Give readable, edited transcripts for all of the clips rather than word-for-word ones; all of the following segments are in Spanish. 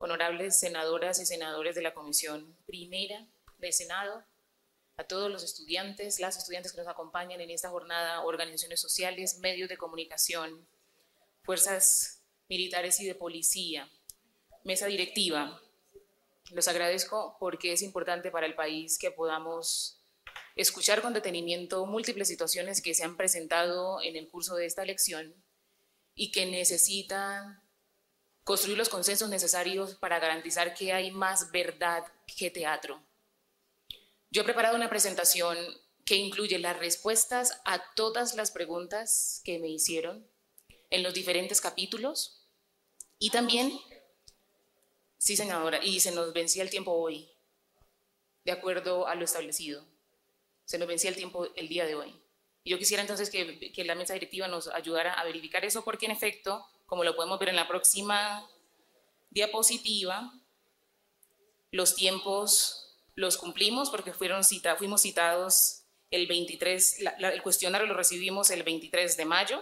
honorables senadoras y senadores de la Comisión Primera del Senado, a todos los estudiantes, las estudiantes que nos acompañan en esta jornada, organizaciones sociales, medios de comunicación, fuerzas militares y de policía, mesa directiva. Los agradezco porque es importante para el país que podamos escuchar con detenimiento múltiples situaciones que se han presentado en el curso de esta elección y que necesitan construir los consensos necesarios para garantizar que hay más verdad que teatro. Yo he preparado una presentación que incluye las respuestas a todas las preguntas que me hicieron en los diferentes capítulos y también, sí senadora, y se nos vencía el tiempo hoy, de acuerdo a lo establecido. Se nos vencía el tiempo el día de hoy. Y yo quisiera entonces que la mesa directiva nos ayudara a verificar eso, porque en efecto, como lo podemos ver en la próxima diapositiva, los tiempos los cumplimos porque fuimos citados el 23, el cuestionario lo recibimos el 23 de mayo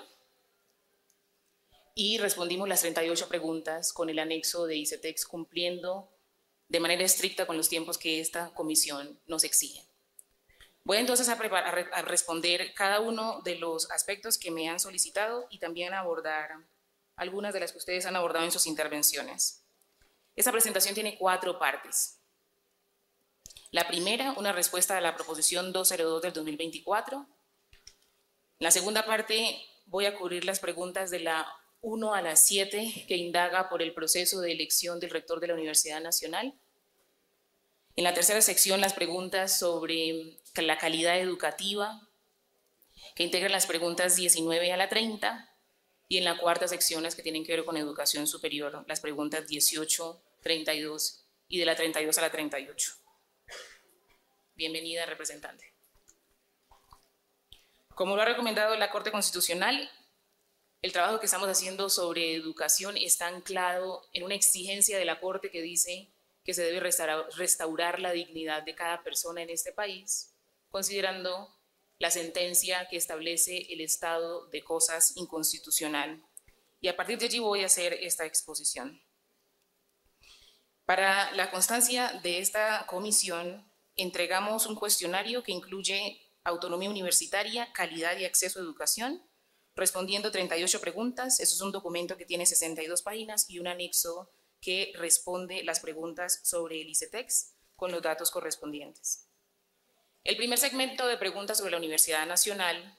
y respondimos las 38 preguntas con el anexo de ICETEX, cumpliendo de manera estricta con los tiempos que esta comisión nos exige. Voy entonces a responder cada uno de los aspectos que me han solicitado y también a abordar algunas de las que ustedes han abordado en sus intervenciones. Esta presentación tiene 4 partes. La primera, una respuesta a la proposición 202 del 2024. En la segunda parte voy a cubrir las preguntas de la 1 a la 7 que indaga por el proceso de elección del rector de la Universidad Nacional. En la tercera sección, las preguntas sobre la calidad educativa, que integran las preguntas 19 a la 30, y en la cuarta sección, las que tienen que ver con educación superior, las preguntas 18, 32 y de la 32 a la 38. Bienvenida, representante. Como lo ha recomendado la Corte Constitucional, el trabajo que estamos haciendo sobre educación está anclado en una exigencia de la Corte que dice que se debe restaurar la dignidad de cada persona en este país, considerando la sentencia que establece el estado de cosas inconstitucional. Y a partir de allí voy a hacer esta exposición. Para la constancia de esta comisión, entregamos un cuestionario que incluye autonomía universitaria, calidad y acceso a educación, respondiendo 38 preguntas. Eso es un documento que tiene 62 páginas y un anexo que responde las preguntas sobre el ICETEX con los datos correspondientes. El primer segmento de preguntas sobre la Universidad Nacional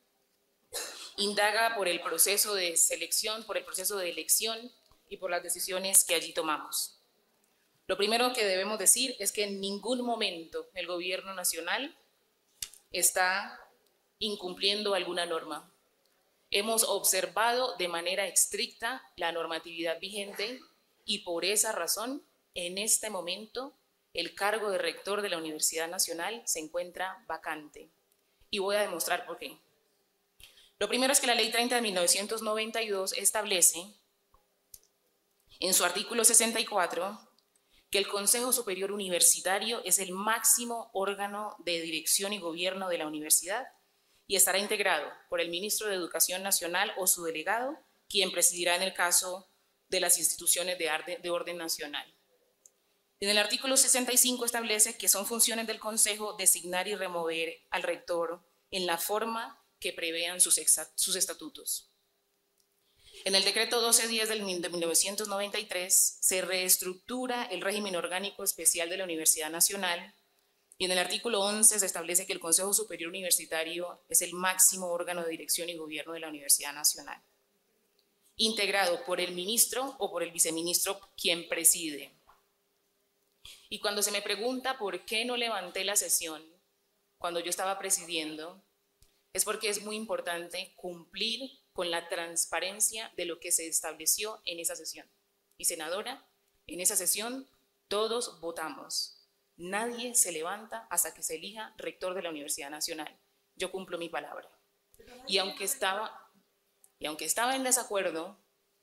indaga por el proceso de selección, por el proceso de elección y por las decisiones que allí tomamos. Lo primero que debemos decir es que en ningún momento el gobierno nacional está incumpliendo alguna norma. Hemos observado de manera estricta la normatividad vigente y por esa razón, en este momento, el cargo de rector de la Universidad Nacional se encuentra vacante. Y voy a demostrar por qué. Lo primero es que la Ley 30 de 1992 establece, en su artículo 64, que el Consejo Superior Universitario es el máximo órgano de dirección y gobierno de la universidad y estará integrado por el ministro de Educación Nacional o su delegado, quien presidirá en el caso de las instituciones de orden nacional. En el artículo 65 establece que son funciones del Consejo designar y remover al rector en la forma que prevean sus estatutos. En el decreto 1210 de 1993 se reestructura el régimen orgánico especial de la Universidad Nacional y en el artículo 11 se establece que el Consejo Superior Universitario es el máximo órgano de dirección y gobierno de la Universidad Nacional, integrado por el ministro o por el viceministro, quien preside. Y cuando se me pregunta por qué no levanté la sesión cuando yo estaba presidiendo, es porque es muy importante cumplir con la transparencia de lo que se estableció en esa sesión. Y senadora, en esa sesión todos votamos. Nadie se levanta hasta que se elija rector de la Universidad Nacional. Yo cumplo mi palabra. Y aunque estaba en desacuerdo,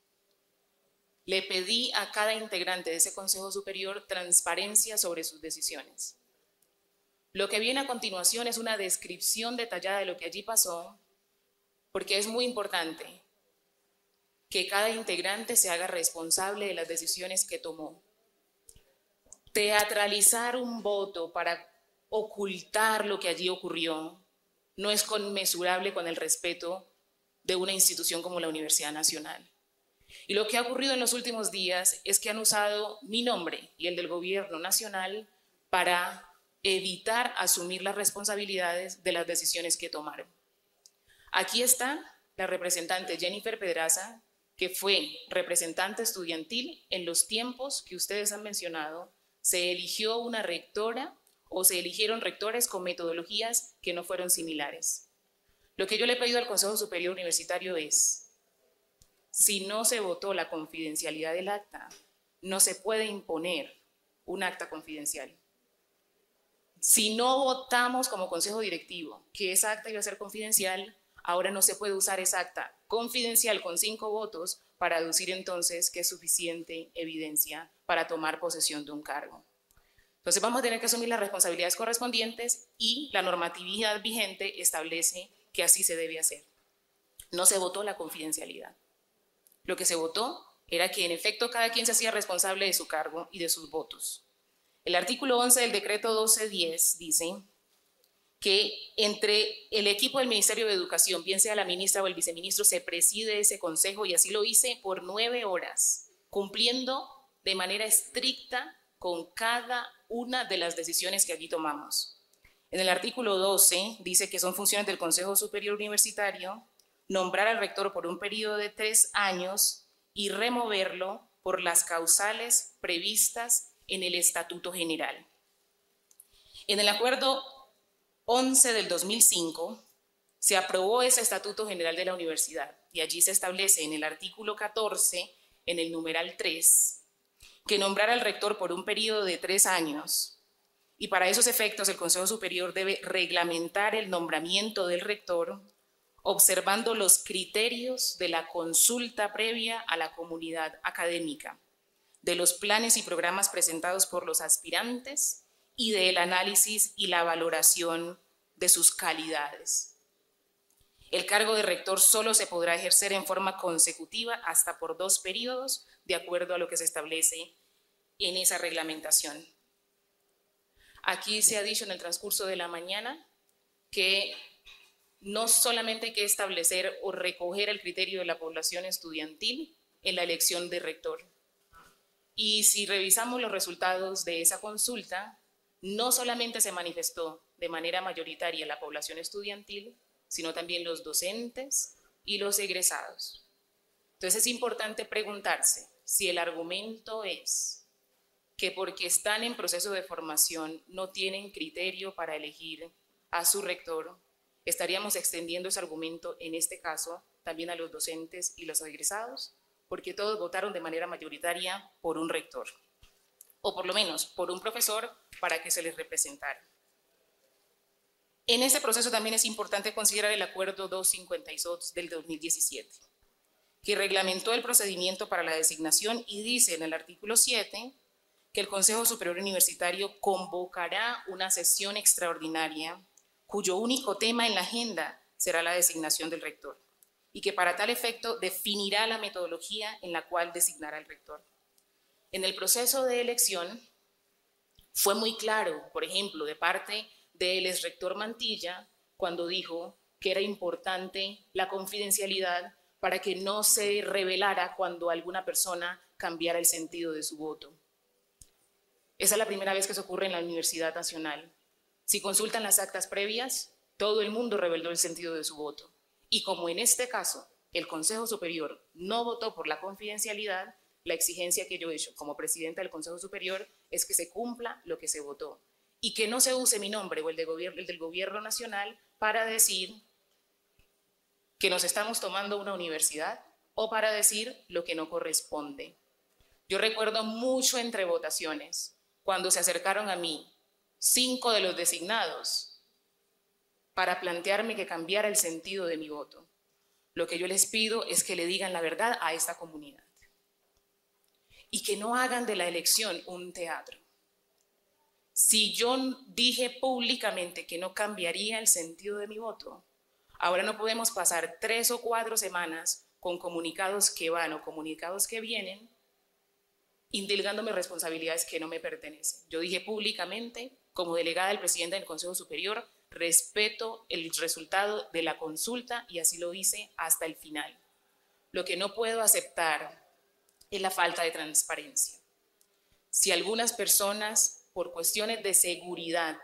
le pedí a cada integrante de ese Consejo Superior transparencia sobre sus decisiones. Lo que viene a continuación es una descripción detallada de lo que allí pasó, porque es muy importante que cada integrante se haga responsable de las decisiones que tomó. Teatralizar un voto para ocultar lo que allí ocurrió no es conmensurable con el respeto de una institución como la Universidad Nacional. Y lo que ha ocurrido en los últimos días es que han usado mi nombre y el del gobierno nacional para evitar asumir las responsabilidades de las decisiones que tomaron. Aquí está la representante Jennifer Pedraza, que fue representante estudiantil en los tiempos que ustedes han mencionado. Se eligió una rectora o se eligieron rectores con metodologías que no fueron similares. Lo que yo le he pedido al Consejo Superior Universitario es, si no se votó la confidencialidad del acta, no se puede imponer un acta confidencial. Si no votamos como Consejo Directivo que esa acta iba a ser confidencial, ahora no se puede usar esa acta confidencial con 5 votos para aducir entonces que es suficiente evidencia para tomar posesión de un cargo. Entonces vamos a tener que asumir las responsabilidades correspondientes y la normatividad vigente establece que así se debe hacer. No se votó la confidencialidad. Lo que se votó era que en efecto cada quien se hacía responsable de su cargo y de sus votos. El artículo 11 del decreto 1210 dice que entre el equipo del Ministerio de Educación, bien sea la ministra o el viceministro, se preside ese consejo, y así lo hice por 9 horas, cumpliendo de manera estricta con cada una de las decisiones que allí tomamos. En el artículo 12 dice que son funciones del Consejo Superior Universitario nombrar al rector por un periodo de 3 años y removerlo por las causales previstas en el Estatuto General. En el acuerdo 11 del 2005 se aprobó ese Estatuto General de la Universidad y allí se establece en el artículo 14, en el numeral 3, que nombrar al rector por un periodo de 3 años, y para esos efectos el Consejo Superior debe reglamentar el nombramiento del rector observando los criterios de la consulta previa a la comunidad académica, de los planes y programas presentados por los aspirantes y del análisis y la valoración de sus calidades. El cargo de rector solo se podrá ejercer en forma consecutiva hasta por 2 periodos, de acuerdo a lo que se establece en esa reglamentación. Aquí se ha dicho en el transcurso de la mañana que no solamente hay que establecer o recoger el criterio de la población estudiantil en la elección de rector. Y si revisamos los resultados de esa consulta, no solamente se manifestó de manera mayoritaria la población estudiantil, sino también los docentes y los egresados. Entonces es importante preguntarse si el argumento es que porque están en proceso de formación no tienen criterio para elegir a su rector, estaríamos extendiendo ese argumento en este caso también a los docentes y los egresados, porque todos votaron de manera mayoritaria por un rector, o por lo menos por un profesor para que se les representara. En ese proceso también es importante considerar el acuerdo 252 del 2017, que reglamentó el procedimiento para la designación y dice en el artículo 7 que el Consejo Superior Universitario convocará una sesión extraordinaria cuyo único tema en la agenda será la designación del rector, y que para tal efecto definirá la metodología en la cual designará el rector. En el proceso de elección fue muy claro, por ejemplo, de parte del exrector Mantilla, cuando dijo que era importante la confidencialidad para que no se revelara cuando alguna persona cambiara el sentido de su voto. Esa es la primera vez que eso ocurre en la Universidad Nacional. Si consultan las actas previas, todo el mundo reveló el sentido de su voto. Y como en este caso el Consejo Superior no votó por la confidencialidad, la exigencia que yo he hecho como presidenta del Consejo Superior es que se cumpla lo que se votó y que no se use mi nombre o el del Gobierno Nacional para decir que nos estamos tomando una universidad o para decir lo que no corresponde. Yo recuerdo mucho entre votaciones cuando se acercaron a mí 5 de los designados para plantearme que cambiara el sentido de mi voto. Lo que yo les pido es que le digan la verdad a esta comunidad y que no hagan de la elección un teatro. Si yo dije públicamente que no cambiaría el sentido de mi voto, ahora no podemos pasar 3 o 4 semanas con comunicados que van o comunicados que vienen indilgándome responsabilidades que no me pertenecen. Yo dije públicamente, como delegada del presidente del Consejo Superior, respeto el resultado de la consulta y así lo hice hasta el final. Lo que no puedo aceptar es la falta de transparencia. Si algunas personas, por cuestiones de seguridad,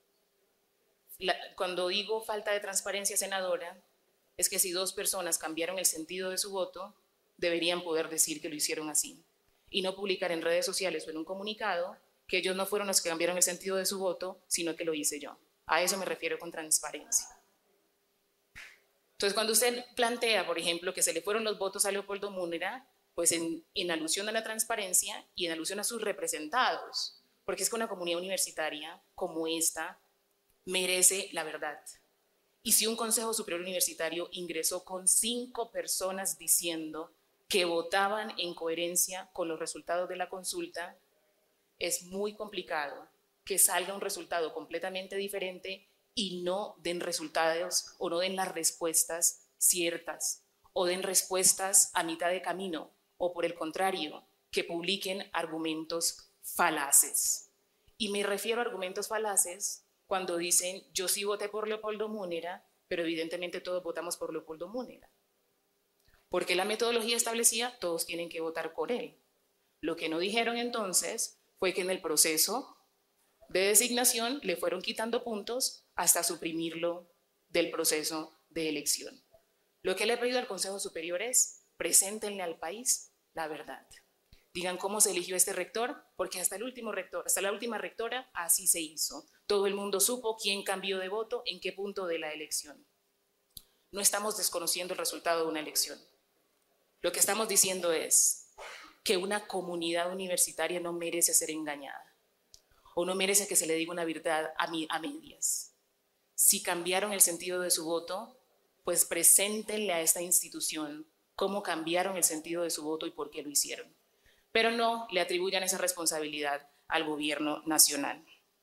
cuando digo falta de transparencia, senadora, es que si dos personas cambiaron el sentido de su voto, deberían poder decir que lo hicieron así y no publicar en redes sociales o en un comunicado que ellos no fueron los que cambiaron el sentido de su voto, sino que lo hice yo. A eso me refiero con transparencia. Entonces, cuando usted plantea, por ejemplo, que se le fueron los votos a Leopoldo Múnera, pues en alusión a la transparencia y en alusión a sus representados, porque es que una comunidad universitaria como esta merece la verdad. Y si un Consejo Superior Universitario ingresó con 5 personas diciendo que votaban en coherencia con los resultados de la consulta, es muy complicado que salga un resultado completamente diferente y no den resultados o no den las respuestas ciertas o den respuestas a mitad de camino o por el contrario, que publiquen argumentos falaces. Y me refiero a argumentos falaces cuando dicen yo sí voté por Leopoldo Múnera, pero evidentemente todos votamos por Leopoldo Múnera. Porque la metodología establecía todos tienen que votar por él. Lo que no dijeron entonces fue que en el proceso de designación le fueron quitando puntos hasta suprimirlo del proceso de elección. Lo que le he pedido al Consejo Superior es preséntenle al país la verdad. Digan cómo se eligió este rector, porque hasta el último rector, hasta la última rectora, así se hizo. Todo el mundo supo quién cambió de voto, en qué punto de la elección. No estamos desconociendo el resultado de una elección. Lo que estamos diciendo es que una comunidad universitaria no merece ser engañada o no merece que se le diga una verdad a medias. Si cambiaron el sentido de su voto, pues preséntenle a esta institución cómo cambiaron el sentido de su voto y por qué lo hicieron. Pero no le atribuyan esa responsabilidad al gobierno nacional.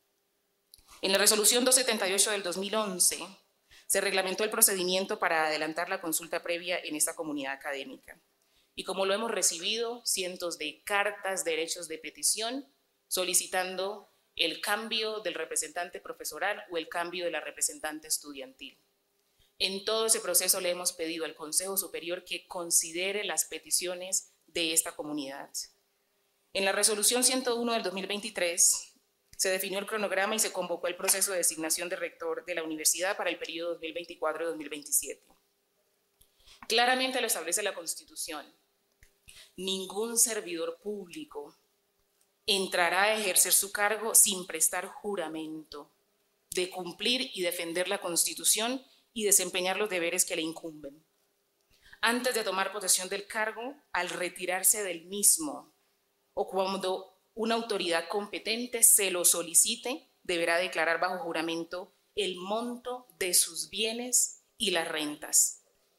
En la resolución 278 del 2011 se reglamentó el procedimiento para adelantar la consulta previa en esta comunidad académica. Y como lo hemos recibido, cientos de cartas, derechos de petición, solicitando el cambio del representante profesoral o el cambio de la representante estudiantil. En todo ese proceso le hemos pedido al Consejo Superior que considere las peticiones de esta comunidad. En la resolución 101 del 2023 se definió el cronograma y se convocó el proceso de designación de rector de la universidad para el periodo 2024-2027. Claramente lo establece la Constitución. Ningún servidor público entrará a ejercer su cargo sin prestar juramento de cumplir y defender la Constitución y desempeñar los deberes que le incumben. Antes de tomar posesión del cargo, al retirarse del mismo o cuando una autoridad competente se lo solicite, deberá declarar bajo juramento el monto de sus bienes y las rentas.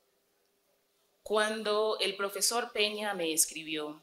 Cuando el profesor Peña me escribió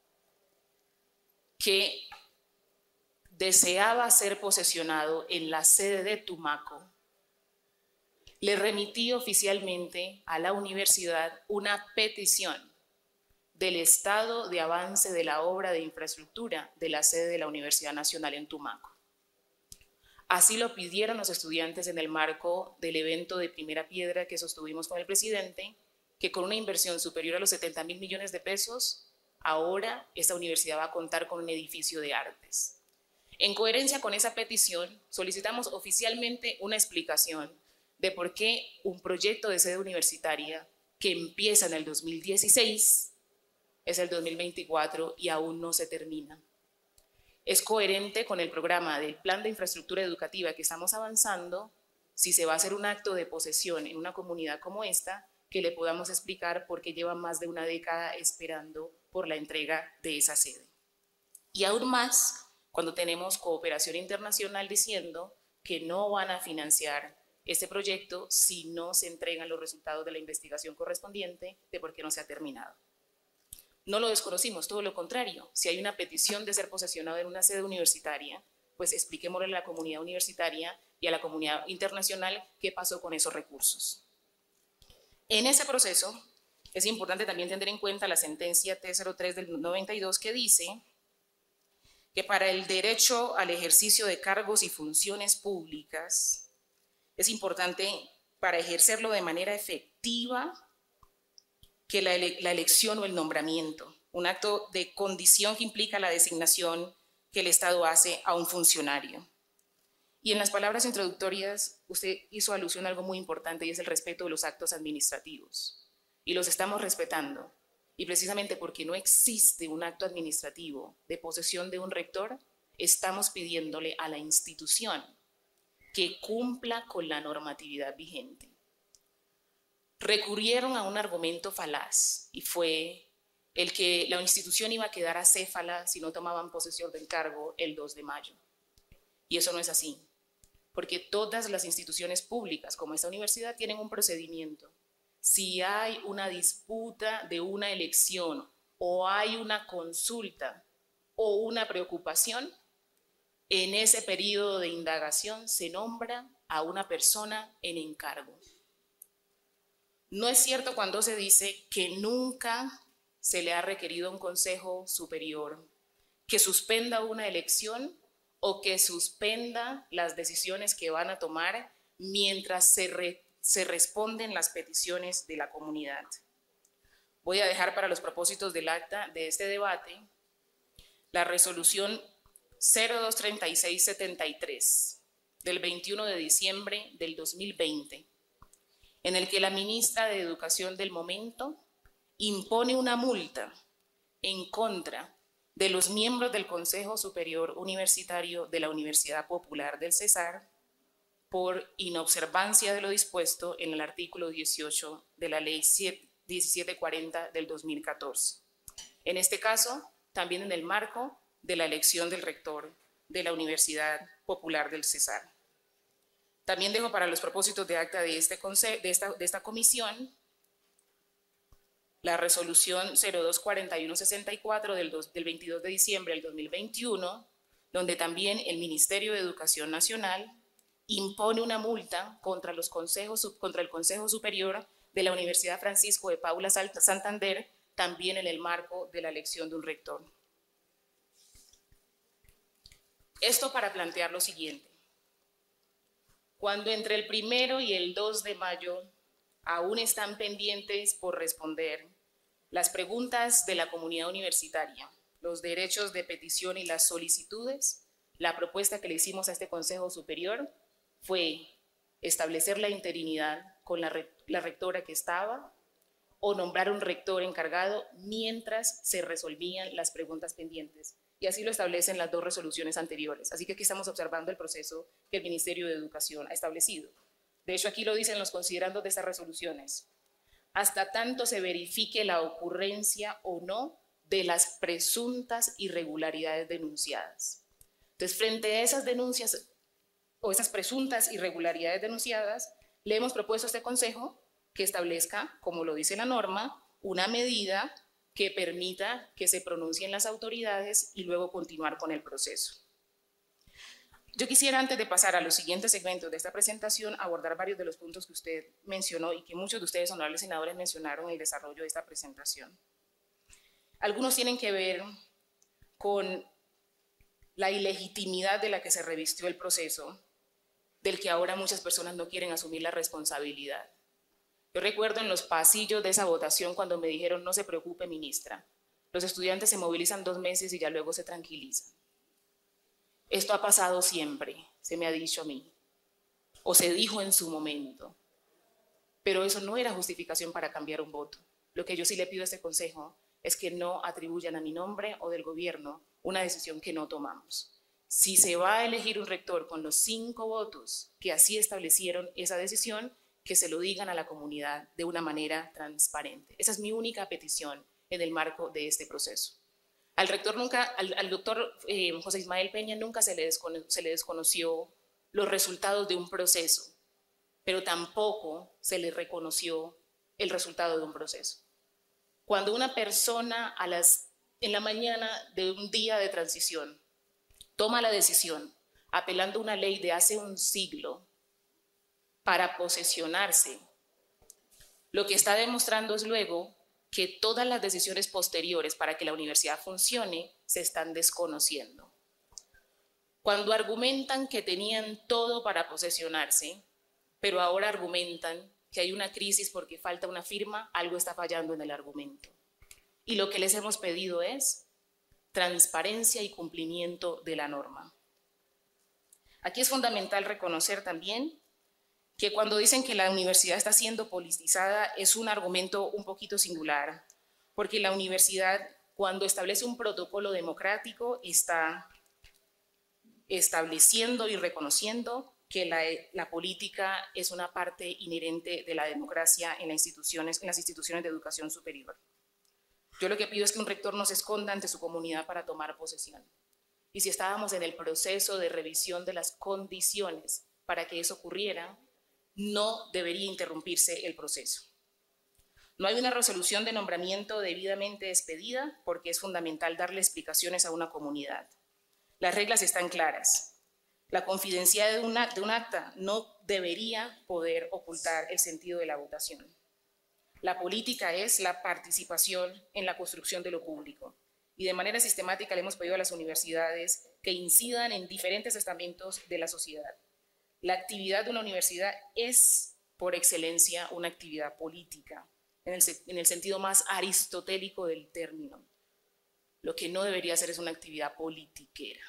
que deseaba ser posesionado en la sede de Tumaco, le remití oficialmente a la universidad una petición del estado de avance de la obra de infraestructura de la sede de la Universidad Nacional en Tumaco. Así lo pidieron los estudiantes en el marco del evento de primera piedra que sostuvimos con el presidente, que con una inversión superior a los 70.000 millones de pesos, ahora esta universidad va a contar con un edificio de artes. En coherencia con esa petición, solicitamos oficialmente una explicación de por qué un proyecto de sede universitaria que empieza en el 2016 es el 2024 y aún no se termina. Es coherente con el programa del Plan de Infraestructura Educativa que estamos avanzando, si se va a hacer un acto de posesión en una comunidad como esta, que le podamos explicar por qué lleva más de una década esperando por la entrega de esa sede. Y aún más cuando tenemos cooperación internacional diciendo que no van a financiar este proyecto si no se entregan los resultados de la investigación correspondiente de por qué no se ha terminado. No lo desconocimos, todo lo contrario. Si hay una petición de ser posesionado en una sede universitaria, pues expliquémosle a la comunidad universitaria y a la comunidad internacional qué pasó con esos recursos. En ese proceso es importante también tener en cuenta la sentencia T03 del 92 que dice que para el derecho al ejercicio de cargos y funciones públicas es importante, para ejercerlo de manera efectiva, que la elección o el nombramiento, un acto de condición que implica la designación que el Estado hace a un funcionario. Y en las palabras introductorias, usted hizo alusión a algo muy importante, y es el respeto de los actos administrativos. Y los estamos respetando. Y precisamente porque no existe un acto administrativo de posesión de un rector, estamos pidiéndole a la institución que cumpla con la normatividad vigente. Recurrieron a un argumento falaz, y fue el que la institución iba a quedar acéfala si no tomaban posesión del cargo el 2 de mayo. Y eso no es así, porque todas las instituciones públicas, como esta universidad, tienen un procedimiento. Si hay una disputa de una elección, o hay una consulta o una preocupación, en ese periodo de indagación se nombra a una persona en encargo. No es cierto cuando se dice que nunca se le ha requerido a un consejo superior que suspenda una elección o que suspenda las decisiones que van a tomar mientras se responden las peticiones de la comunidad. Voy a dejar para los propósitos del acta de este debate la resolución 023673 del 21 de diciembre del 2020, en el que la ministra de Educación del momento impone una multa en contra de los miembros del Consejo Superior Universitario de la Universidad Popular del Cesar por inobservancia de lo dispuesto en el artículo 18 de la Ley 1740 del 2014. En este caso, también en el marco de la elección del rector de la Universidad Popular del Cesar. También dejo para los propósitos de acta de esta comisión la resolución 024164 del 22 de diciembre del 2021, donde también el Ministerio de Educación Nacional impone una multa contra el Consejo Superior de la Universidad Francisco de Paula Santander, también en el marco de la elección de un rector. Esto para plantear lo siguiente. Cuando entre el 1 y el 2 de mayo aún están pendientes por responder las preguntas de la comunidad universitaria, los derechos de petición y las solicitudes, la propuesta que le hicimos a este Consejo Superior fue establecer la interinidad con la rectora que estaba o nombrar un rector encargado mientras se resolvían las preguntas pendientes. Y así lo establecen las dos resoluciones anteriores. Así que aquí estamos observando el proceso que el Ministerio de Educación ha establecido. De hecho, aquí lo dicen los considerandos de estas resoluciones. Hasta tanto se verifique la ocurrencia o no de las presuntas irregularidades denunciadas. Entonces, frente a esas denuncias o esas presuntas irregularidades denunciadas, le hemos propuesto a este Consejo que establezca, como lo dice la norma, una medida que permita que se pronuncien las autoridades y luego continuar con el proceso. Yo quisiera, antes de pasar a los siguientes segmentos de esta presentación, abordar varios de los puntos que usted mencionó y que muchos de ustedes, honorables senadores, mencionaron en el desarrollo de esta presentación. Algunos tienen que ver con la ilegitimidad de la que se revistió el proceso, del que ahora muchas personas no quieren asumir la responsabilidad. Yo recuerdo en los pasillos de esa votación cuando me dijeron: no se preocupe, ministra, los estudiantes se movilizan 2 meses y ya luego se tranquilizan. Esto ha pasado siempre, se me ha dicho a mí, o se dijo en su momento, pero eso no era justificación para cambiar un voto. Lo que yo sí le pido a este Consejo es que no atribuyan a mi nombre o del gobierno una decisión que no tomamos. Si se va a elegir un rector con los 5 votos que así establecieron esa decisión, que se lo digan a la comunidad de una manera transparente. Esa es mi única petición en el marco de este proceso. Al rector nunca, al doctor José Ismael Peña nunca se le desconoció los resultados de un proceso, pero tampoco se le reconoció el resultado de un proceso. Cuando una persona en la mañana de un día de transición toma la decisión, apelando a una ley de hace un siglo, para posesionarse, lo que está demostrando es luego que todas las decisiones posteriores para que la universidad funcione se están desconociendo. Cuando argumentan que tenían todo para posesionarse, pero ahora argumentan que hay una crisis porque falta una firma, algo está fallando en el argumento. Y lo que les hemos pedido es transparencia y cumplimiento de la norma. Aquí es fundamental reconocer también que cuando dicen que la universidad está siendo politizada es un argumento un poquito singular, porque la universidad, cuando establece un protocolo democrático, está estableciendo y reconociendo que la política es una parte inherente de la democracia en las instituciones de educación superior. Yo lo que pido es que un rector no se esconda ante su comunidad para tomar posesión. Y si estábamos en el proceso de revisión de las condiciones para que eso ocurriera, no debería interrumpirse el proceso. No hay una resolución de nombramiento debidamente expedida porque es fundamental darle explicaciones a una comunidad. Las reglas están claras. La confidencialidad de un acta no debería poder ocultar el sentido de la votación. La política es la participación en la construcción de lo público. Y de manera sistemática le hemos pedido a las universidades que incidan en diferentes estamentos de la sociedad. La actividad de una universidad es, por excelencia, una actividad política, en el sentido más aristotélico del término. Lo que no debería ser es una actividad politiquera.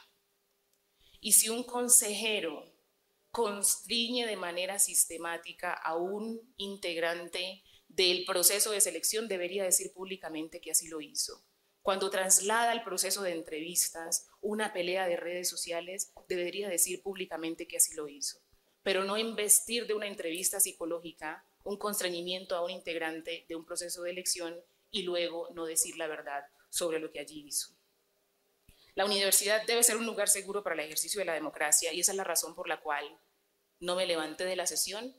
Y si un consejero constriñe de manera sistemática a un integrante del proceso de selección, debería decir públicamente que así lo hizo. Cuando traslada el proceso de entrevistas, una pelea de redes sociales, debería decir públicamente que así lo hizo. Pero no investir de una entrevista psicológica un constreñimiento a un integrante de un proceso de elección y luego no decir la verdad sobre lo que allí hizo. La universidad debe ser un lugar seguro para el ejercicio de la democracia y esa es la razón por la cual no me levanté de la sesión,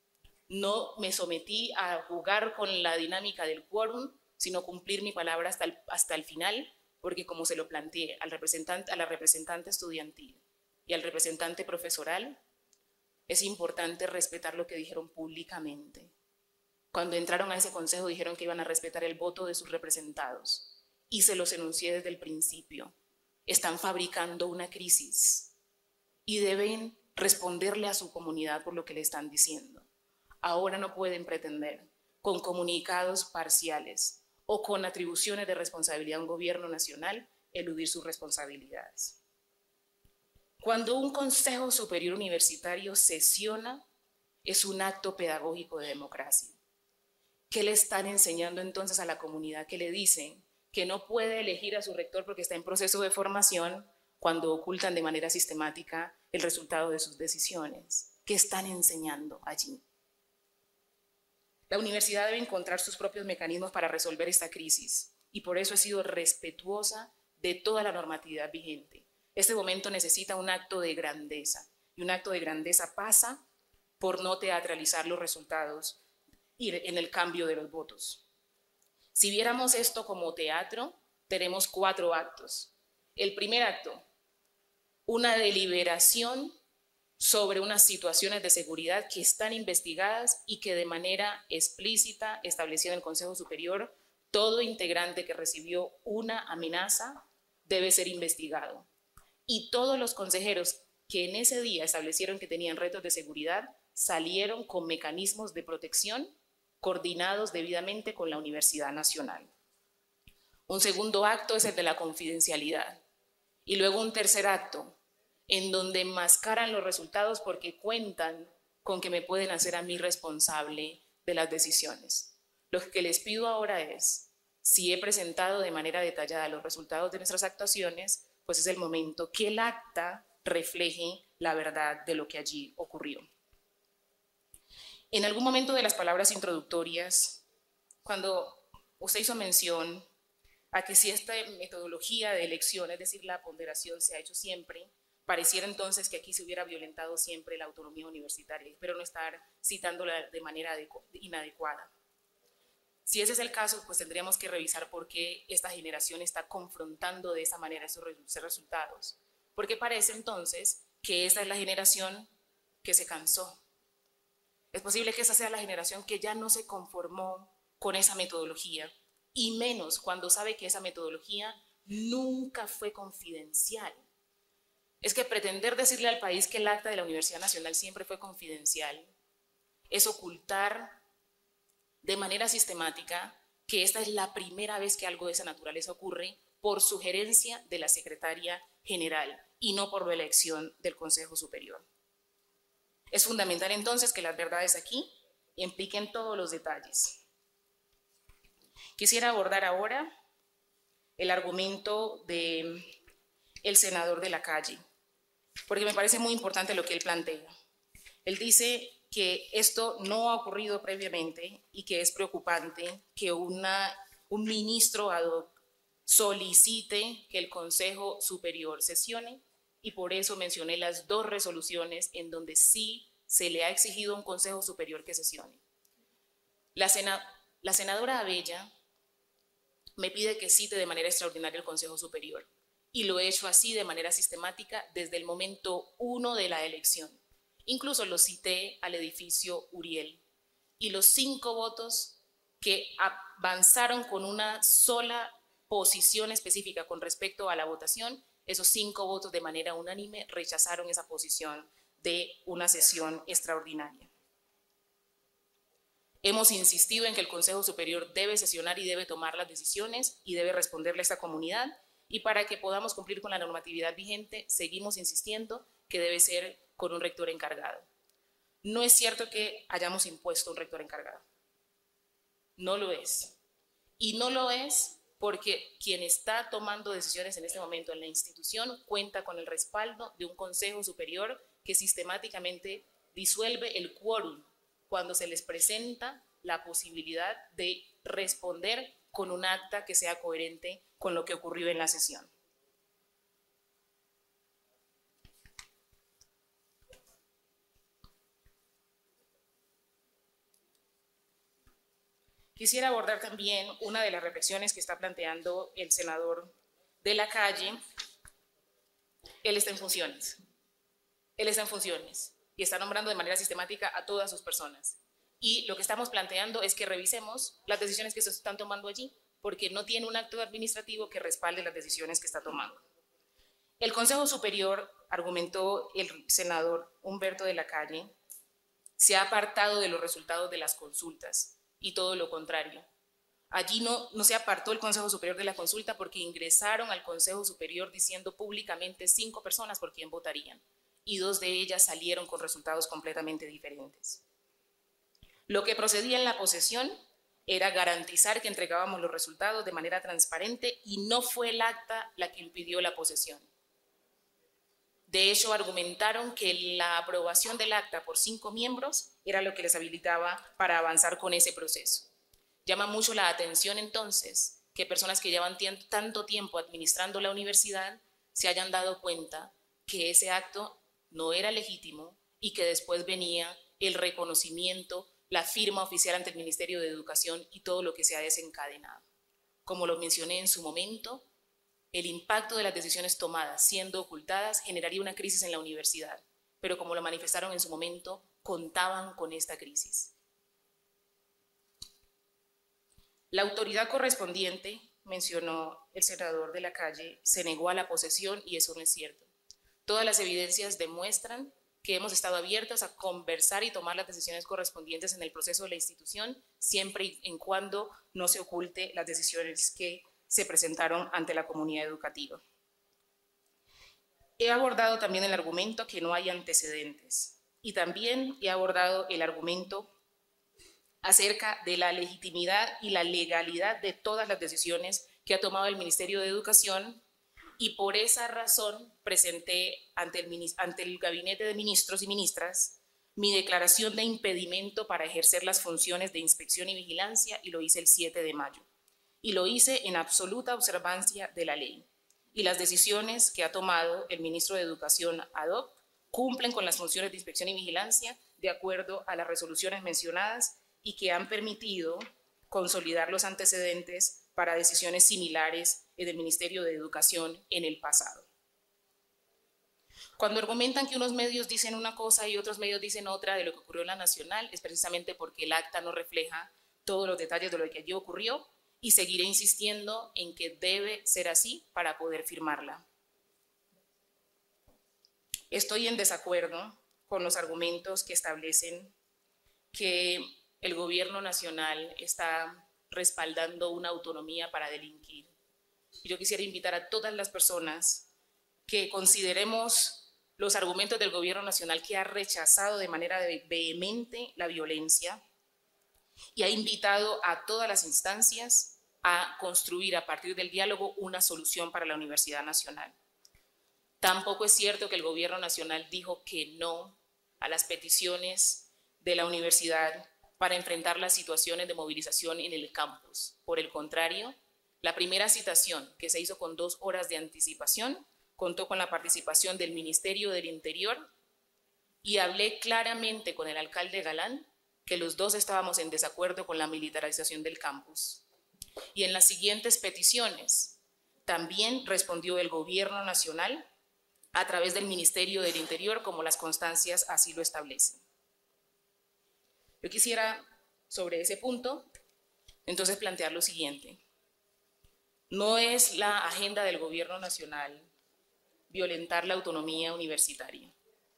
no me sometí a jugar con la dinámica del quórum, sino cumplir mi palabra hasta el final, porque como se lo planteé a la representante estudiantil y al representante profesoral, es importante respetar lo que dijeron públicamente. Cuando entraron a ese consejo dijeron que iban a respetar el voto de sus representados y se los enuncié desde el principio. Están fabricando una crisis y deben responderle a su comunidad por lo que le están diciendo. Ahora no pueden pretender, con comunicados parciales o con atribuciones de responsabilidad a un gobierno nacional, eludir sus responsabilidades. Cuando un Consejo Superior Universitario sesiona, es un acto pedagógico de democracia. ¿Qué le están enseñando entonces a la comunidad que le dicen que no puede elegir a su rector porque está en proceso de formación cuando ocultan de manera sistemática el resultado de sus decisiones? ¿Qué están enseñando allí? La universidad debe encontrar sus propios mecanismos para resolver esta crisis y por eso he sido respetuosa de toda la normatividad vigente. Este momento necesita un acto de grandeza y un acto de grandeza pasa por no teatralizar los resultados y en el cambio de los votos. Si viéramos esto como teatro, tenemos 4 actos. El primer acto, una deliberación sobre unas situaciones de seguridad que están investigadas y que de manera explícita establecida en el Consejo Superior, todo integrante que recibió una amenaza debe ser investigado. Y todos los consejeros que en ese día establecieron que tenían retos de seguridad salieron con mecanismos de protección coordinados debidamente con la Universidad Nacional. Un segundo acto es el de la confidencialidad. Y luego un tercer acto, en donde enmascaran los resultados porque cuentan con que me pueden hacer a mí responsable de las decisiones. Lo que les pido ahora es, si he presentado de manera detallada los resultados de nuestras actuaciones, pues es el momento que el acta refleje la verdad de lo que allí ocurrió. En algún momento de las palabras introductorias, cuando usted hizo mención a que si esta metodología de elección, es decir, la ponderación, se ha hecho siempre, pareciera entonces que aquí se hubiera violentado siempre la autonomía universitaria. Espero no estar citándola de manera inadecuada. Si ese es el caso, pues tendríamos que revisar por qué esta generación está confrontando de esa manera esos resultados. Porque parece entonces que esta es la generación que se cansó. Es posible que esa sea la generación que ya no se conformó con esa metodología, y menos cuando sabe que esa metodología nunca fue confidencial. es que pretender decirle al país que el acta de la Universidad Nacional siempre fue confidencial es ocultar de manera sistemática que esta es la primera vez que algo de esa naturaleza ocurre por sugerencia de la secretaria general y no por la elección del Consejo Superior. Es fundamental entonces que las verdades aquí impliquen todos los detalles. Quisiera abordar ahora el argumento del senador de la calle, porque me parece muy importante lo que él plantea. Él dice que esto no ha ocurrido previamente y que es preocupante que un ministro ad hoc solicite que el Consejo Superior sesione, y por eso mencioné las dos resoluciones en donde sí se le ha exigido a un Consejo Superior que sesione. La senadora Abella me pide que cite de manera extraordinaria el Consejo Superior, y lo he hecho así de manera sistemática desde el momento 1 de la elección. Incluso lo cité al edificio Uriel, y los 5 votos que avanzaron con una sola posición específica con respecto a la votación, esos 5 votos de manera unánime rechazaron esa posición de una sesión extraordinaria. Hemos insistido en que el Consejo Superior debe sesionar y debe tomar las decisiones y debe responderle a esta comunidad, y para que podamos cumplir con la normatividad vigente, seguimos insistiendo que debe ser con un rector encargado. No es cierto que hayamos impuesto un rector encargado. No lo es. Y no lo es porque quien está tomando decisiones en este momento en la institución cuenta con el respaldo de un Consejo Superior que sistemáticamente disuelve el quórum cuando se les presenta la posibilidad de responder con un acta que sea coherente con lo que ocurrió en la sesión. Quisiera abordar también una de las reflexiones que está planteando el senador de la calle. Él está en funciones. Él está en funciones y está nombrando de manera sistemática a todas sus personas. Y lo que estamos planteando es que revisemos las decisiones que se están tomando allí, porque no tiene un acto administrativo que respalde las decisiones que está tomando. El Consejo Superior, argumentó el senador Humberto de la Calle, se ha apartado de los resultados de las consultas, y todo lo contrario. Allí no se apartó el Consejo Superior de la consulta porque ingresaron al Consejo Superior diciendo públicamente 5 personas por quién votarían, y 2 de ellas salieron con resultados completamente diferentes. Lo que procedía en la posesión era garantizar que entregábamos los resultados de manera transparente, y no fue el acta la que impidió la posesión. De hecho, argumentaron que la aprobación del acta por 5 miembros era lo que les habilitaba para avanzar con ese proceso. Llama mucho la atención entonces que personas que llevan tanto tiempo administrando la universidad se hayan dado cuenta que ese acto no era legítimo y que después venía el reconocimiento, la firma oficial ante el Ministerio de Educación y todo lo que se ha desencadenado. Como lo mencioné en su momento, el impacto de las decisiones tomadas siendo ocultadas generaría una crisis en la universidad, pero como lo manifestaron en su momento, contaban con esta crisis. La autoridad correspondiente, mencionó el senador de la Calle, se negó a la posesión, y eso no es cierto. Todas las evidencias demuestran que hemos estado abiertas a conversar y tomar las decisiones correspondientes en el proceso de la institución, siempre y en cuando no se oculte las decisiones que se presentaron ante la comunidad educativa. He abordado también el argumento que no hay antecedentes, y también he abordado el argumento acerca de la legitimidad y la legalidad de todas las decisiones que ha tomado el Ministerio de Educación, y por esa razón presenté ante el Gabinete de Ministros y Ministras mi declaración de impedimento para ejercer las funciones de inspección y vigilancia, y lo hice el 7 de mayo. Y lo hice en absoluta observancia de la ley. Y las decisiones que ha tomado el ministro de Educación ad hoc cumplen con las funciones de inspección y vigilancia de acuerdo a las resoluciones mencionadas, y que han permitido consolidar los antecedentes para decisiones similares en el Ministerio de Educación en el pasado. Cuando argumentan que unos medios dicen una cosa y otros medios dicen otra de lo que ocurrió en la Nacional, es precisamente porque el acta no refleja todos los detalles de lo que allí ocurrió, y seguiré insistiendo en que debe ser así para poder firmarla. Estoy en desacuerdo con los argumentos que establecen que el gobierno nacional está respaldando una autonomía para delinquir. Yo quisiera invitar a todas las personas que consideremos los argumentos del gobierno nacional, que ha rechazado de manera vehemente la violencia y ha invitado a todas las instancias a construir a partir del diálogo una solución para la Universidad Nacional. Tampoco es cierto que el gobierno nacional dijo que no a las peticiones de la universidad para enfrentar las situaciones de movilización en el campus. Por el contrario, la primera citación, que se hizo con 2 horas de anticipación, contó con la participación del Ministerio del Interior y hablé claramente con el alcalde Galán que los dos estábamos en desacuerdo con la militarización del campus. Y en las siguientes peticiones también respondió el gobierno nacional a través del Ministerio del Interior, como las constancias así lo establecen. Yo quisiera, sobre ese punto, entonces plantear lo siguiente. No es la agenda del gobierno nacional violentar la autonomía universitaria.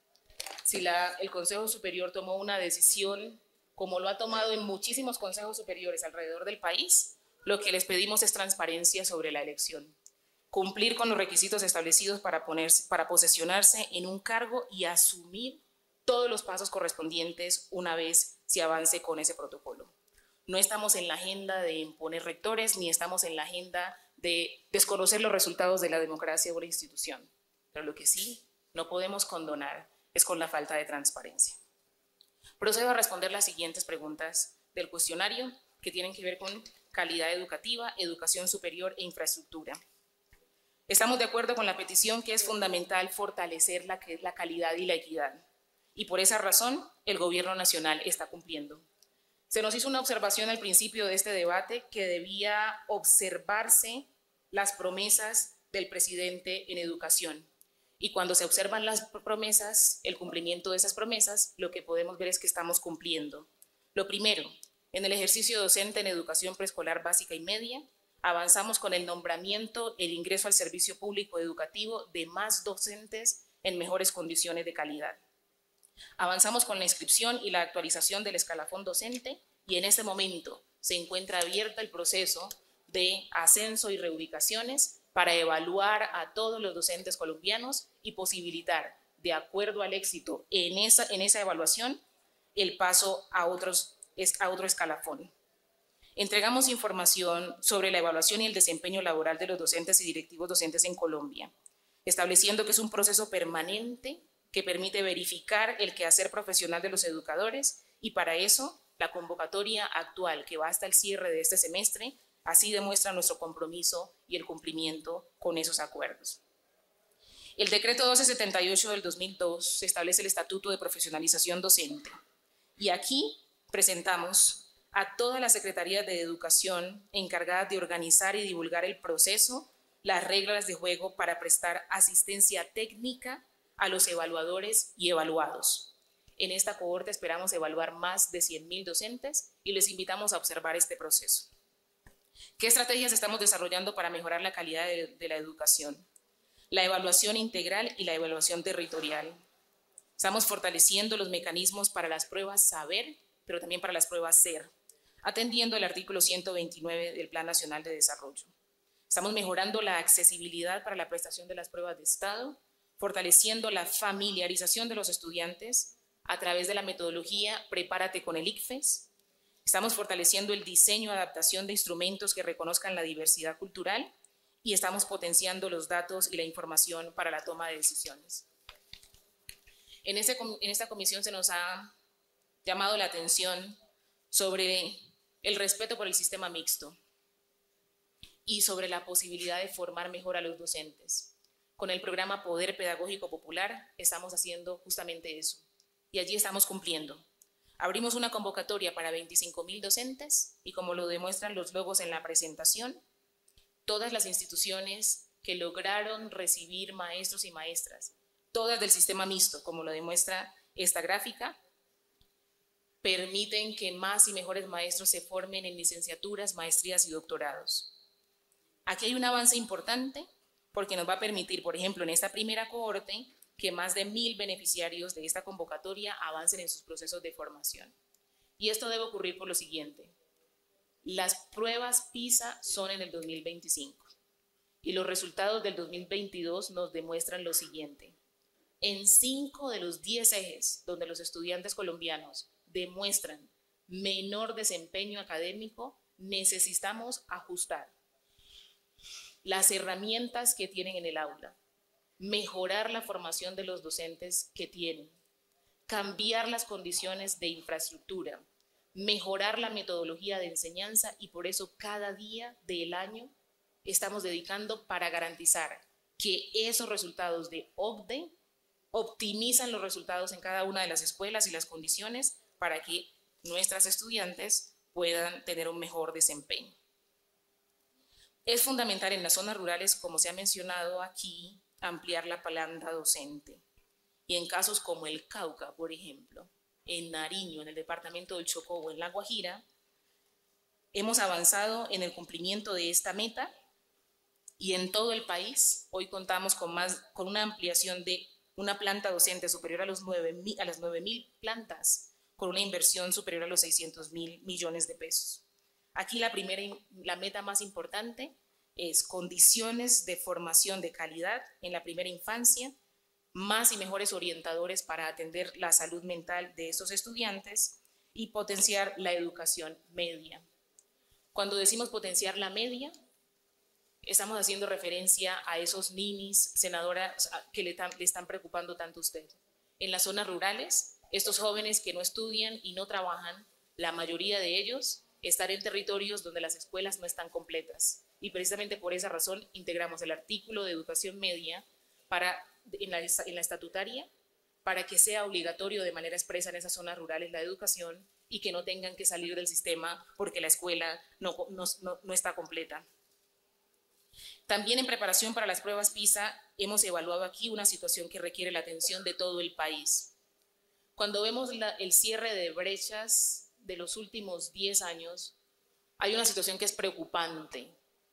Si el Consejo Superior tomó una decisión, como lo ha tomado en muchísimos consejos superiores alrededor del país, lo que les pedimos es transparencia sobre la elección. Cumplir con los requisitos establecidos para posesionarse en un cargo y asumir todos los pasos correspondientes una vez se avance con ese protocolo. No estamos en la agenda de imponer rectores, ni estamos en la agenda de desconocer los resultados de la democracia o la institución. Pero lo que sí no podemos condonar es con la falta de transparencia. Procedo a responder las siguientes preguntas del cuestionario, que tienen que ver con calidad educativa, educación superior e infraestructura. Estamos de acuerdo con la petición que es fundamental fortalecer la calidad y la equidad. Y por esa razón, el gobierno nacional está cumpliendo. Se nos hizo una observación al principio de este debate que debía observarse las promesas del presidente en educación. Y cuando se observan las promesas, el cumplimiento de esas promesas, lo que podemos ver es que estamos cumpliendo. Lo primero, en el ejercicio docente en educación preescolar básica y media, avanzamos con el nombramiento, el ingreso al servicio público educativo de más docentes en mejores condiciones de calidad. Avanzamos con la inscripción y la actualización del escalafón docente y en este momento se encuentra abierto el proceso de ascenso y reubicaciones para evaluar a todos los docentes colombianos y posibilitar, de acuerdo al éxito en esa evaluación, el paso a otro escalafón. Entregamos información sobre la evaluación y el desempeño laboral de los docentes y directivos docentes en Colombia, estableciendo que es un proceso permanente que permite verificar el quehacer profesional de los educadores y para eso la convocatoria actual que va hasta el cierre de este semestre así demuestra nuestro compromiso y el cumplimiento con esos acuerdos. El decreto 1278 del 2002 establece el Estatuto de Profesionalización Docente y aquí presentamos a todas las secretarías de educación encargadas de organizar y divulgar el proceso, las reglas de juego para prestar asistencia técnica a los evaluadores y evaluados. En esta cohorte esperamos evaluar más de 100.000 docentes y les invitamos a observar este proceso. ¿Qué estrategias estamos desarrollando para mejorar la calidad de la educación? La evaluación integral y la evaluación territorial. Estamos fortaleciendo los mecanismos para las pruebas saber, pero también para las pruebas ser, atendiendo el artículo 129 del Plan Nacional de Desarrollo. Estamos mejorando la accesibilidad para la prestación de las pruebas de estado, fortaleciendo la familiarización de los estudiantes a través de la metodología Prepárate con el ICFES. Estamos fortaleciendo el diseño y adaptación de instrumentos que reconozcan la diversidad cultural y estamos potenciando los datos y la información para la toma de decisiones. En esta comisión se nos ha llamado la atención sobre el respeto por el sistema mixto y sobre la posibilidad de formar mejor a los docentes. Con el programa Poder Pedagógico Popular estamos haciendo justamente eso y allí estamos cumpliendo. Abrimos una convocatoria para 25.000 docentes y como lo demuestran los logos en la presentación, todas las instituciones que lograron recibir maestros y maestras, todas del sistema mixto, como lo demuestra esta gráfica, permiten que más y mejores maestros se formen en licenciaturas, maestrías y doctorados. Aquí hay un avance importante porque nos va a permitir, por ejemplo, en esta primera cohorte, que más de 1000 beneficiarios de esta convocatoria avancen en sus procesos de formación. Y esto debe ocurrir por lo siguiente. Las pruebas PISA son en el 2025 y los resultados del 2022 nos demuestran lo siguiente. En 5 de los 10 ejes donde los estudiantes colombianos demuestran menor desempeño académico, necesitamos ajustar las herramientas que tienen en el aula, mejorar la formación de los docentes que tienen, cambiar las condiciones de infraestructura, mejorar la metodología de enseñanza y por eso cada día del año estamos dedicando para garantizar que esos resultados de OCDE optimizan los resultados en cada una de las escuelas y las condiciones para que nuestras estudiantes puedan tener un mejor desempeño. Es fundamental en las zonas rurales, como se ha mencionado aquí, ampliar la planta docente. Y en casos como el Cauca, por ejemplo, en Nariño, en el departamento del Chocó o en La Guajira, hemos avanzado en el cumplimiento de esta meta y en todo el país hoy contamos con una ampliación de una planta docente superior a las 9.000 plantas, con una inversión superior a los 600.000 millones de pesos. Aquí la meta más importante es condiciones de formación de calidad en la primera infancia, más y mejores orientadores para atender la salud mental de esos estudiantes y potenciar la educación media. Cuando decimos potenciar la media, estamos haciendo referencia a esos ninis, senadoras, que le están preocupando tanto a usted. En las zonas rurales, estos jóvenes que no estudian y no trabajan, la mayoría de ellos están en territorios donde las escuelas no están completas. Y precisamente por esa razón integramos el artículo de educación media en la estatutaria para que sea obligatorio de manera expresa en esas zonas rurales la educación y que no tengan que salir del sistema porque la escuela no está completa. También en preparación para las pruebas PISA hemos evaluado aquí una situación que requiere la atención de todo el país. Cuando vemos el cierre de brechas de los últimos 10 años, hay una situación que es preocupante.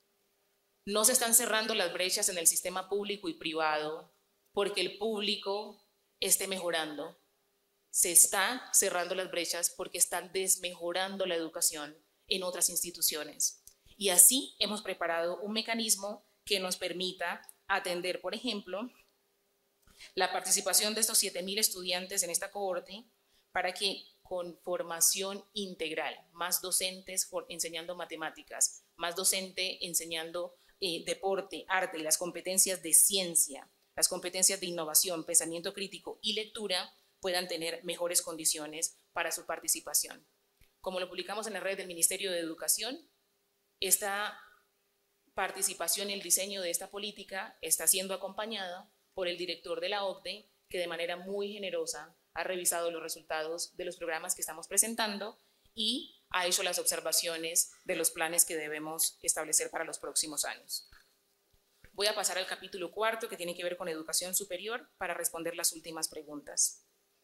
No se están cerrando las brechas en el sistema público y privado porque el público esté mejorando. Se está cerrando las brechas porque están desmejorando la educación en otras instituciones. Y así hemos preparado un mecanismo que nos permita atender, por ejemplo, la participación de estos 7.000 estudiantes en esta cohorte para que con formación integral, más docentes enseñando matemáticas, más docente enseñando deporte, arte, las competencias de ciencia, las competencias de innovación, pensamiento crítico y lectura puedan tener mejores condiciones para su participación. Como lo publicamos en la red del Ministerio de Educación, esta participación y el diseño de esta política está siendo acompañada por el director de la OCDE, que de manera muy generosa ha revisado los resultados de los programas que estamos presentando y ha hecho las observaciones de los planes que debemos establecer para los próximos años. Voy a pasar al capítulo 4, que tiene que ver con educación superior, para responder las últimas preguntas.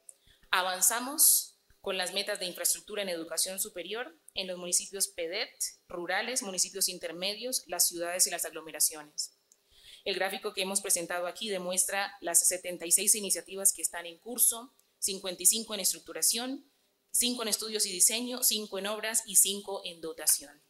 Avanzamos con las metas de infraestructura en educación superior en los municipios PEDET, rurales, municipios intermedios, las ciudades y las aglomeraciones. El gráfico que hemos presentado aquí demuestra las 76 iniciativas que están en curso, 55 en estructuración, 5 en estudios y diseño, 5 en obras y 5 en dotación.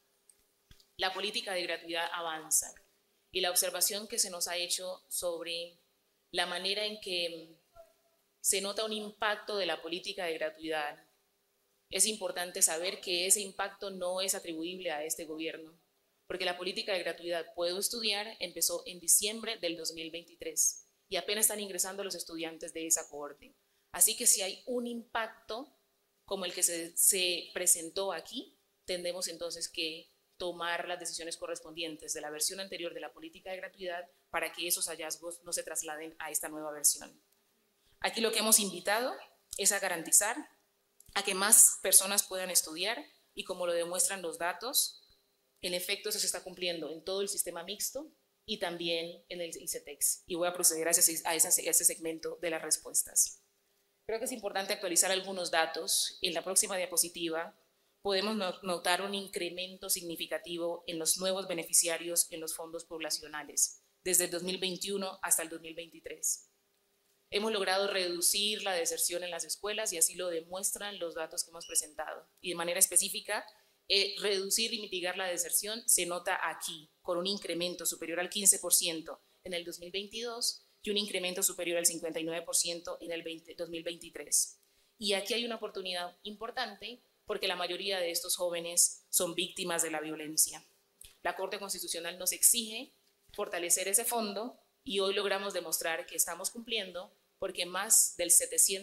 La política de gratuidad avanza y la observación que se nos ha hecho sobre la manera en que se nota un impacto de la política de gratuidad. Es importante saber que ese impacto no es atribuible a este gobierno, porque la política de gratuidad Puedo Estudiar empezó en diciembre del 2023 y apenas están ingresando los estudiantes de esa cohorte. Así que si hay un impacto como el que se presentó aquí, tendremos entonces que tomar las decisiones correspondientes de la versión anterior de la política de gratuidad para que esos hallazgos no se trasladen a esta nueva versión. Aquí lo que hemos invitado es a garantizar a que más personas puedan estudiar y, como lo demuestran los datos, en efecto eso se está cumpliendo en todo el sistema mixto y también en el ICETEX. Y voy a proceder a ese segmento de las respuestas. Creo que es importante actualizar algunos datos. En la próxima diapositiva podemos notar un incremento significativo en los nuevos beneficiarios en los fondos poblacionales, desde el 2021 hasta el 2023. Hemos logrado reducir la deserción en las escuelas y así lo demuestran los datos que hemos presentado. Y de manera específica, reducir y mitigar la deserción se nota aquí, con un incremento superior al 15% en el 2022 y un incremento superior al 59% en el 2023. Y aquí hay una oportunidad importante porque la mayoría de estos jóvenes son víctimas de la violencia. La Corte Constitucional nos exige fortalecer ese fondo y hoy logramos demostrar que estamos cumpliendo porque más del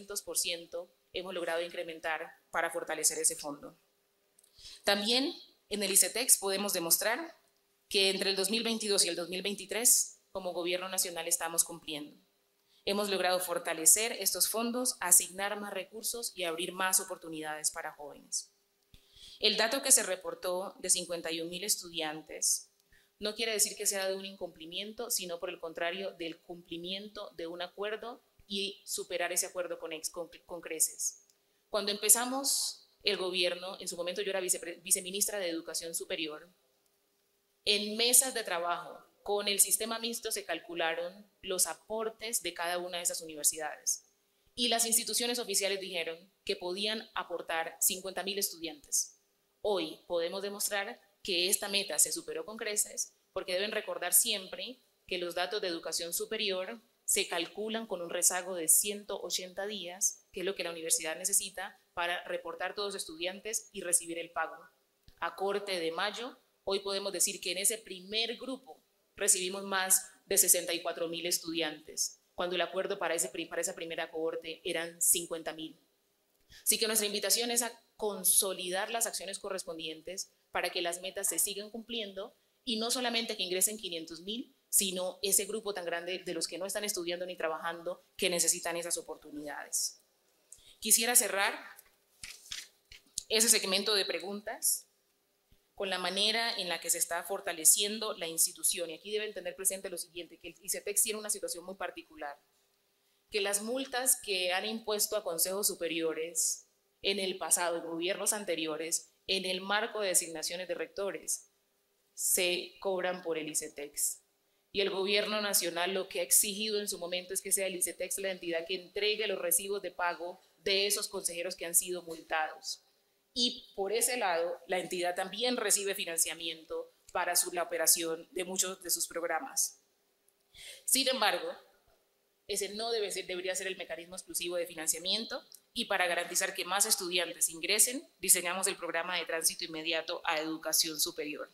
700% hemos logrado incrementar para fortalecer ese fondo. También en el ICETEX podemos demostrar que entre el 2022 y el 2023 como gobierno nacional estamos cumpliendo. Hemos logrado fortalecer estos fondos, asignar más recursos y abrir más oportunidades para jóvenes. El dato que se reportó de 51,000 estudiantes no quiere decir que sea de un incumplimiento, sino por el contrario del cumplimiento de un acuerdo y superar ese acuerdo con creces. Cuando empezamos el gobierno, en su momento yo era viceministra de Educación Superior, en mesas de trabajo con el sistema mixto se calcularon los aportes de cada una de esas universidades y las instituciones oficiales dijeron que podían aportar 50,000 estudiantes. Hoy podemos demostrar que esta meta se superó con creces porque deben recordar siempre que los datos de educación superior se calculan con un rezago de 180 días, que es lo que la universidad necesita para reportar todos los estudiantes y recibir el pago. A corte de mayo, hoy podemos decir que en ese primer grupo recibimos más de 64,000 estudiantes, cuando el acuerdo para esa primera cohorte eran 50,000. Así que nuestra invitación es a consolidar las acciones correspondientes para que las metas se sigan cumpliendo y no solamente que ingresen 500,000, sino ese grupo tan grande de los que no están estudiando ni trabajando que necesitan esas oportunidades. Quisiera cerrar ese segmento de preguntas con la manera en la que se está fortaleciendo la institución. Y aquí deben tener presente lo siguiente, que el ICETEX tiene una situación muy particular, que las multas que han impuesto a consejos superiores en el pasado, en gobiernos anteriores, en el marco de designaciones de rectores, se cobran por el ICETEX. Y el gobierno nacional lo que ha exigido en su momento es que sea el ICETEX la entidad que entregue los recibos de pago de esos consejeros que han sido multados. Y por ese lado, la entidad también recibe financiamiento para la operación de muchos de sus programas. Sin embargo, ese no debería ser el mecanismo exclusivo de financiamiento y para garantizar que más estudiantes ingresen, diseñamos el programa de tránsito inmediato a educación superior.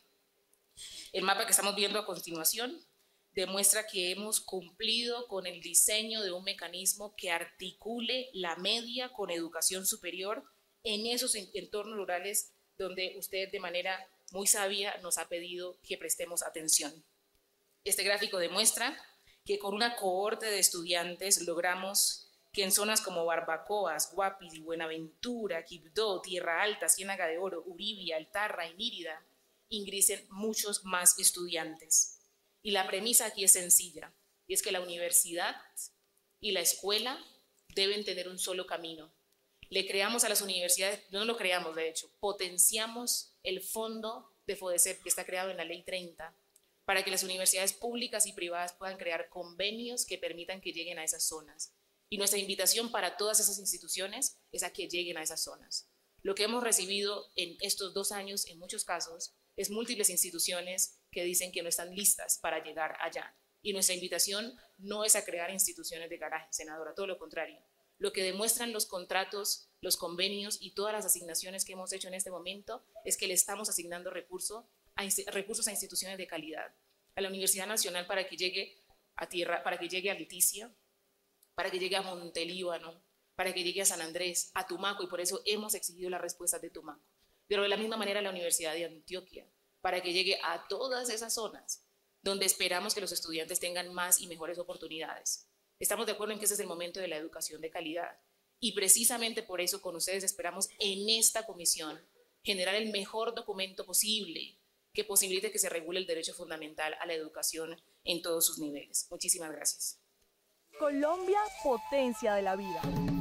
El mapa que estamos viendo a continuación demuestra que hemos cumplido con el diseño de un mecanismo que articule la media con educación superior en esos entornos rurales donde usted de manera muy sabia nos ha pedido que prestemos atención. Este gráfico demuestra que con una cohorte de estudiantes logramos que en zonas como Barbacoas, Guapis y Buenaventura, Quibdó, Tierra Alta, Ciénaga de Oro, Uribia, Altarra y Mérida ingresen muchos más estudiantes. Y la premisa aquí es sencilla, y es que la universidad y la escuela deben tener un solo camino. Le creamos a las universidades, no lo creamos de hecho, potenciamos el fondo de FODECEP que está creado en la Ley 30 para que las universidades públicas y privadas puedan crear convenios que permitan que lleguen a esas zonas. Y nuestra invitación para todas esas instituciones es a que lleguen a esas zonas. Lo que hemos recibido en estos 2 años, en muchos casos, es múltiples instituciones que dicen que no están listas para llegar allá. Y nuestra invitación no es a crear instituciones de garaje, senadora, todo lo contrario. Lo que demuestran los contratos, los convenios y todas las asignaciones que hemos hecho en este momento es que le estamos asignando recursos a instituciones de calidad. A la Universidad Nacional para que llegue a Tierra, para que llegue a Leticia, para que llegue a Montelíbano, para que llegue a San Andrés, a Tumaco, y por eso hemos exigido las respuestas de Tumaco. Pero de la misma manera la Universidad de Antioquia, para que llegue a todas esas zonas donde esperamos que los estudiantes tengan más y mejores oportunidades. Estamos de acuerdo en que ese es el momento de la educación de calidad y precisamente por eso con ustedes esperamos en esta comisión generar el mejor documento posible que posibilite que se regule el derecho fundamental a la educación en todos sus niveles. Muchísimas gracias. Colombia, potencia de la vida.